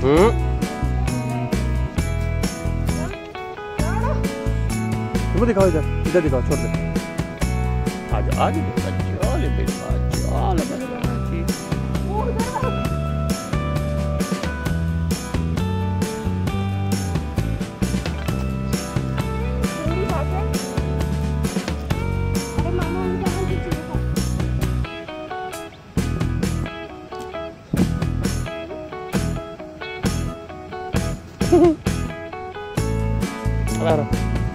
वो दिखाओ, इधर दिखाओ, छोड़ दे। आज आज चल बेटा, चल Claro.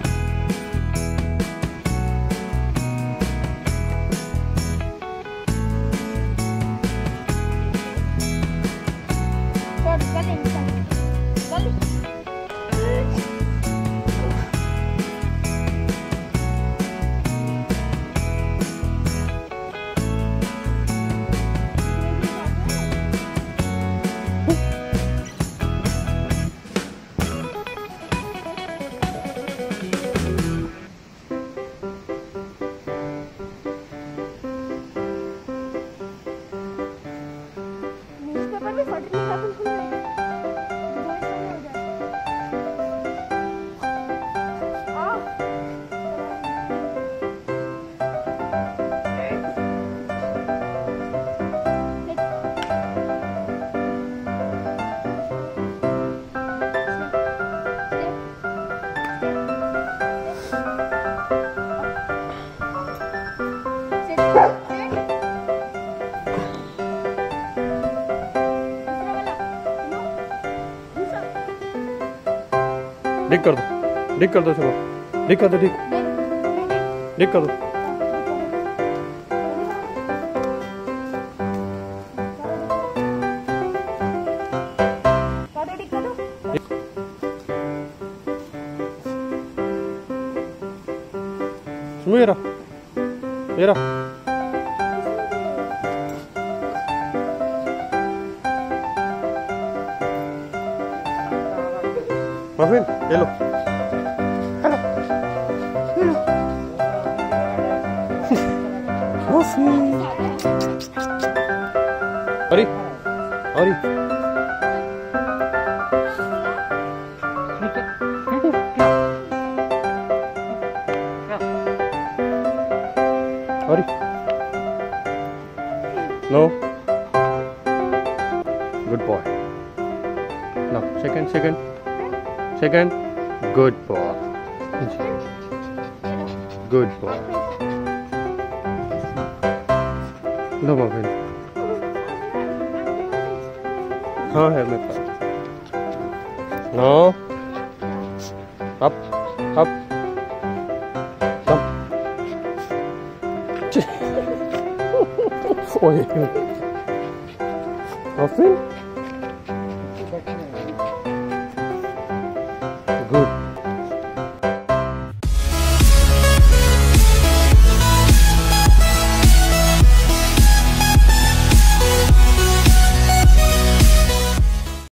डिक कर दो, डिक कर दो, चलो डिक कर दो, डिक डिक कर दो। ये रहा, ये रहा। Marvin, hello. Hello. Hello. Marvin. Hurry. Hurry. Hurry. No. Good boy. Now, second. Second, good boy. Good boy. No, Marvin. हाँ है मेरे पास। No. Up. Oye. Marvin.